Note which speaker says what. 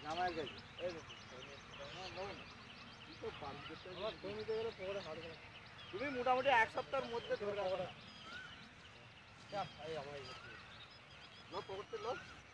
Speaker 1: নামায় গেছে তুমি মোটামুটি এক সপ্তাহের মধ্যে ধরে রাখো। পকেটে লোক